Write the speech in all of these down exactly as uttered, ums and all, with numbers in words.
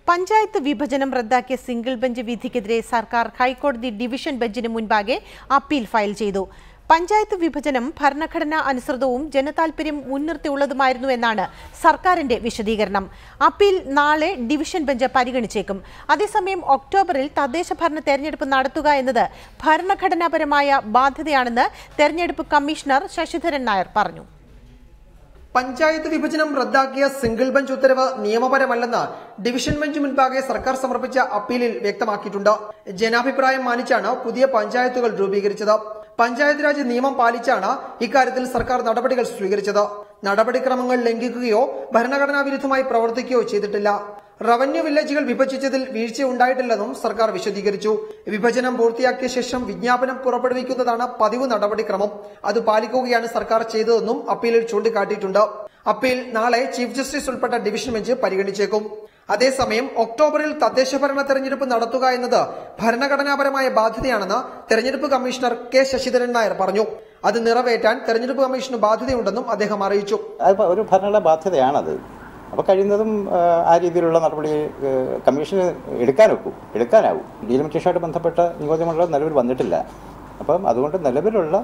പഞ്ചായത്ത് വിഭജനം റദ്ദാക്കിയ single bench വിധിക്കെതിരെ സർക്കാർ ഹൈക്കോടതി ഡിവിഷൻ ബെഞ്ചിന് മുൻപാകെ അപ്പീൽ ഫയൽ ചെയ്തു. പഞ്ചായത്ത് വിഭജനം ഭരണഘടനാ അനുസൃതവും ജനതാൽപര്യം മുൻനിർത്തിയുള്ളതുമായിരുന്നു എന്നാണ് സർക്കാരിന്റെ വിശദീകരണം. അപ്പീൽ നാളെ ഡിവിഷൻ ബെഞ്ച് പരിഗണിച്ചേക്കും. അതേസമയം ഒക്ടോബറിൽ തദ്ദേശ ഭരണ തെരഞ്ഞെടുപ്പ് നടത്തുക എന്നത് ഭരണഘടനാപരമായ ബാധ്യതയാണെന്ന് തെരഞ്ഞെടുപ്പ് കമ്മീഷണർ ശശിധരൻ നായർ പറഞ്ഞു. പഞ്ചായത്ത് വിഭജനം റദ്ദാക്കിയ സിംഗിൾ ബെഞ്ച് ഉത്തരവ് നിയമപരമല്ലെന്ന് ഡിവിഷൻ ബെഞ്ച് മുൻപാകെ സർക്കാർ സമർപ്പിച്ച അപ്പീലിൽ വ്യക്തമാക്കിയിട്ടുണ്ട്. ജനാഭിപ്രായം മാനിച്ചാണ് പുതിയ പഞ്ചായത്തുകൾ രൂപീകരിച്ചത്. പഞ്ചായത്ത് രാജ് നിയമം പാലിച്ചാണ് ഇക്കാര്യത്തിൽ സർക്കാർ നടപടികൾ സ്വീകരിച്ചത്. നടപടിക്രമങ്ങൾ ലംഘിക്കുകയോ ഭരണഘടനാ വിരുദ്ധമായി പ്രവർത്തിക്കുകയോ ചെയ്തിട്ടില്ല. റവന്യൂ വില്ലേജുകൾ വിഭജിച്ചതിൽ വീഴ്ച ഉണ്ടായിട്ടില്ലെന്നും സർക്കാർ വിശദീകരിച്ചു. വിഭജനം പൂർത്തിയാക്കിയ ശേഷം വിജ്ഞാപനം പുറപ്പെടുവിക്കുന്നതാണ് പതിവ് നടപടിക്രമം. അത് പാലിക്കുകയാണ് സർക്കാർ ചെയ്തതെന്നും അപ്പീലിൽ ചൂണ്ടിക്കാട്ടിയിട്ടുണ്ട്. അപ്പീൽ നാളെ ചീഫ് ജസ്റ്റിസ് ഉൾപ്പെട്ട ഡിവിഷൻ ബെഞ്ച് പരിഗണിച്ചേക്കും. അതേസമയം ഒക്ടോബറിൽ തദ്ദേശ ഭരണ തെരഞ്ഞെടുപ്പ് നടത്തുക എന്നത് ഭരണഘടനാപരമായ ബാധ്യതയാണെന്ന് തെരഞ്ഞെടുപ്പ് കമ്മീഷണർ കെ ശശിധരൻ നായർ പറഞ്ഞു. അത് നിറവേറ്റാൻ തെരഞ്ഞെടുപ്പ് കമ്മീഷന് ബാധ്യതയുണ്ടെന്നും അദ്ദേഹം അറിയിച്ചു. ഒരു ഭരണഘടനാ ബാധ്യതയാണത്. അപ്പോൾ കഴിയുന്നതും ആ രീതിയിലുള്ള നടപടി കമ്മീഷന് എടുക്കാനൊക്കും എടുക്കാനാവും. ഡീലിമിറ്റേഷനുമായിട്ട് ബന്ധപ്പെട്ട നിയോജകമണ്ഡലം നിലവിൽ വന്നിട്ടില്ല. അപ്പം അതുകൊണ്ട് നിലവിലുള്ള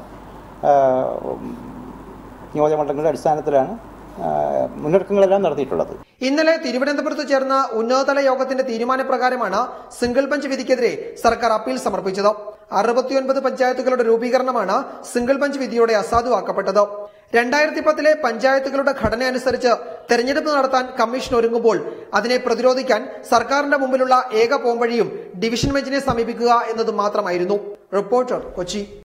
നിയോജകമണ്ഡലങ്ങളുടെ അടിസ്ഥാനത്തിലാണ് മുന്നൊരുക്കങ്ങളെല്ലാം നടത്തിയിട്ടുള്ളത്. ഇന്നലെ തിരുവനന്തപുരത്ത് ചേർന്ന ഉന്നതതല യോഗത്തിന്റെ തീരുമാനപ്രകാരമാണ് സിംഗിൾ ബെഞ്ച് വിധിക്കെതിരെ സർക്കാർ അപ്പീൽ സമർപ്പിച്ചത്. അറുപത്തിയൊൻപത് പഞ്ചായത്തുകളുടെ രൂപീകരണമാണ് സിംഗിൾ ബെഞ്ച് വിധിയോടെ അസാധുവാക്കപ്പെട്ടത്. രണ്ടായിരത്തി പത്തിലെ പഞ്ചായത്തുകളുടെ ഘടന അനുസരിച്ച് തെരഞ്ഞെടുപ്പ് നടത്താൻ കമ്മീഷൻ ഒരുങ്ങുമ്പോൾ അതിനെ പ്രതിരോധിക്കാൻ സർക്കാരിന്റെ മുമ്പിലുള്ള ഏക പോംവഴിയും ഡിവിഷൻ ബെഞ്ചിനെ സമീപിക്കുക എന്നതും മാത്രമായിരുന്നു. റിപ്പോർട്ടർ, കൊച്ചി.